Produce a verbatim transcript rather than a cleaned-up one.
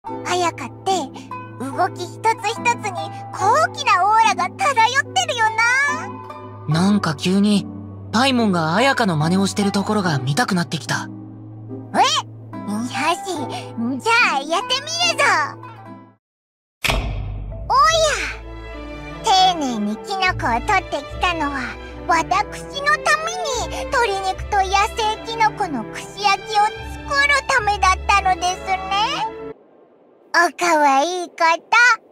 彩香って動き一つ一つに高貴なオーラが漂ってるよな。 なんか急にパイモンが彩香の真似をしてるところが見たくなってきた。 え、よし、じゃあやってみるぞ。おや、丁寧にキノコを取ってきたのは私のために鶏肉と野生キノコの串焼きを作るためだったのですね。おかわいいこと。